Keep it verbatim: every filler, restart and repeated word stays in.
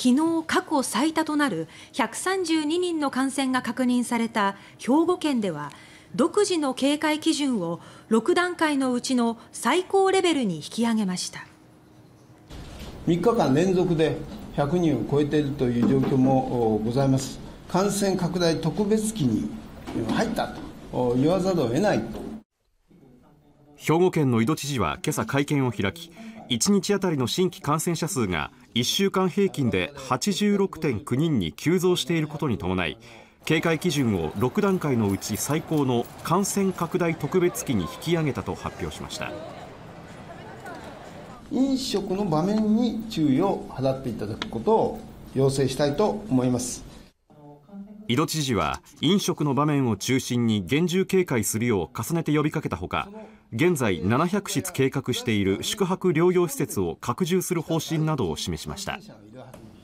昨日過去最多となるひゃくさんじゅうににんの感染が確認された兵庫県では、独自の警戒基準をろくだんかいのうちの最高レベルに引き上げました。 みっかかん連続でひゃくにんを超えているという状況もございます。感染拡大特別期に入ったと言わざるを得ない。 兵庫県の井戸知事は今朝会見を開き、いちにちあたりの新規感染者数がいっしゅうかん平均で はちじゅうろくてんきゅうにんに急増していることに伴い、警戒基準をろくだんかいのうち最高の感染拡大特別期に引き上げたと発表しました。 飲食の場面に注意を払っていただくことを要請したいと思います。 井戸知事は飲食の場面を中心に厳重警戒するよう重ねて呼びかけたほか、現在ななひゃくしつ計画している宿泊療養施設を拡充する方針などを示しました。